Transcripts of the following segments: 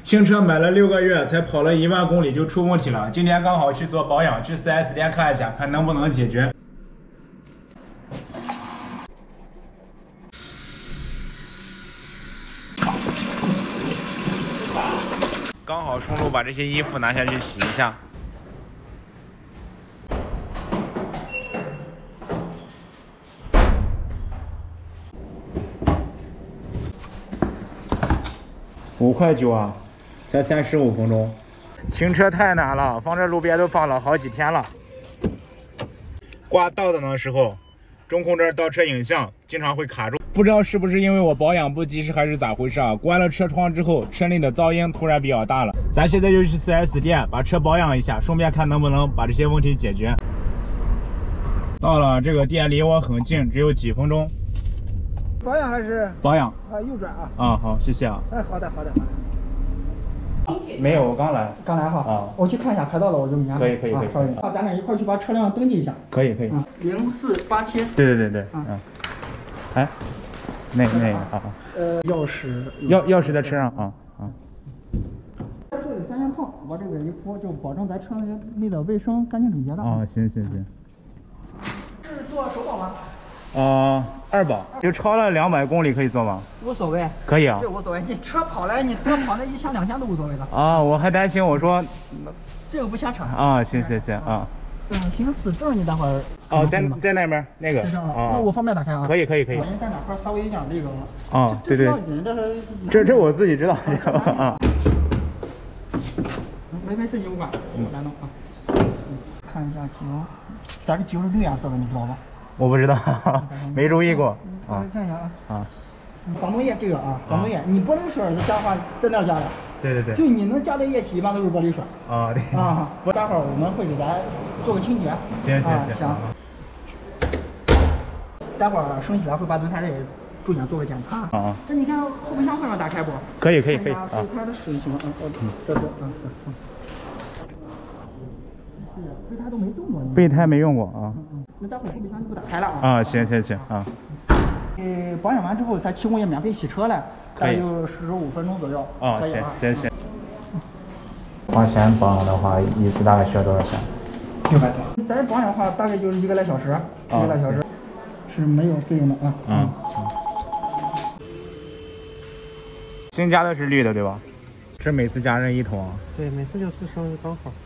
新车买了6个月，才跑了1万公里就出问题了。今天刚好去做保养，去 4S 店看一下，看能不能解决。刚好顺路把这些衣服拿下去洗一下。5块9啊，才35分钟。停车太难了，放这路边都放了好几天了。挂倒档的时候，中控这倒车影像经常会卡住，不知道是不是因为我保养不及时还是咋回事啊？关了车窗之后，车内的噪音突然比较大了。咱现在就去 4S 店把车保养一下，顺便看能不能把这些问题解决。到了，这个店离我很近，只有几分钟。 保养还是保养啊？右转啊！ 啊，好，谢谢啊。 哎，好的。 没有，我刚来。 刚来哈。 啊， 我去看一下，排到了我就明白。 可以。 稍微。咱俩一块儿去把车辆登记一下。 可以。 0487。 对。哎，那个啊。钥匙在车上啊。 这里3件套，我这个一敷就保证咱车内的卫生干净整洁的。 啊，行。 是做首保吗 ？2保，就超了200公里可以做吗？ 无所谓。 可以啊。 这无所谓，你车跑来，你多跑那1千2千都无所谓的。 啊，我还担心，我说这个不瞎扯。 啊，行啊。 行驶证你待会儿。 哦，在那边那个。 啊，那我方便打开啊。 可以。 我们在哪块稍微讲这个。 啊，对。 不要紧， 这我自己知道啊。 没事，你不管，我来弄啊。看一下机油，咱这机油是绿颜色的，你知道吧？ 我不知道，没注意过。 看一下啊。防冻液这个啊，防冻液，你玻璃水加的话在那加的。对。就你能加的液体一般都是玻璃水。啊，对。啊，待会儿我们会给咱做个清洁。行。待会儿升起来会把轮胎也重点做个检查。这你看后备箱会让打开不？ 可以。 备胎的使用情况这行。备胎都没动过。 备胎没用过啊。 那待会儿后备箱就不打开了啊。 啊，行啊。 保养完之后，咱提供也免费洗车了，大概就15分钟左右。 啊，行。花钱保养的话，一次大概需要多少钱 ？600多。咱保养的话，大概就是1个来小时，1个来小时是没有费用的啊。 新加的是绿的对吧？是每次加任1桶啊？ 对，每次就4升刚好。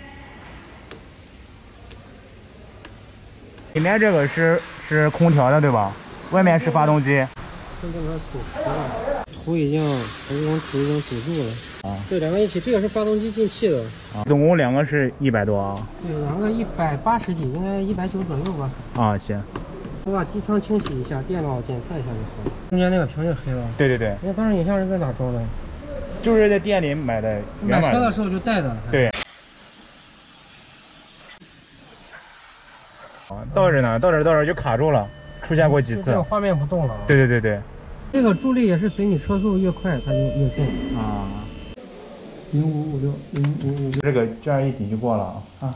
里面这个是空调的对吧？外面是发动机。 现在它堵车了，土已经堵住了。啊，对，两个一起，这个是发动机进气的。 啊，总共2个是100多啊。 对，两个180几，应该190左右吧。 啊，行。 我把机舱清洗一下，电脑检测一下就好了。中间那个屏就黑了。 对。 那当时影像是在哪装的？ 就是在店里买的。 买车的时候就带的。 对。到这就卡住了，出现过几次。 这个画面不动了。 对。 这个助力也是随你车速越快，它就越重啊。 0556， 这个这样一抵就过了啊。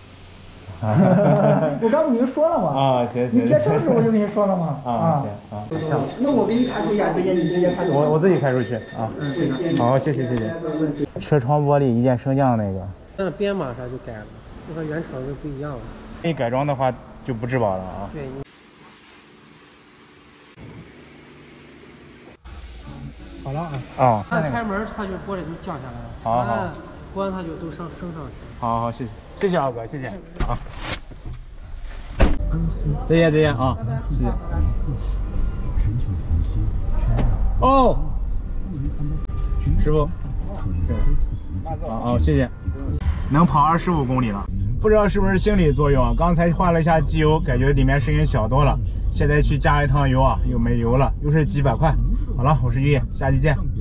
我刚不跟你说了吗？ 啊，行。 你接车时我就跟你说了吗？ 行。 那我给你开出去，你直接开出去。 我自己开出去啊。好，谢谢。车窗玻璃一键升降那个。 那编码啥就改了，就和原厂就不一样了。 你改装的话就不质保了啊。 对。好了啊。它开门，它就玻璃就降下来了。 好。 关它就都升上去。 好，谢谢二哥，谢谢。好。再见啊，谢谢。哦，师傅。好，谢谢。能跑25公里了，不知道是不是心理作用啊？刚才换了一下机油，感觉里面声音小多了。现在去加一趟油啊，又没油了，又是几百块。好了，我是于野，下期见。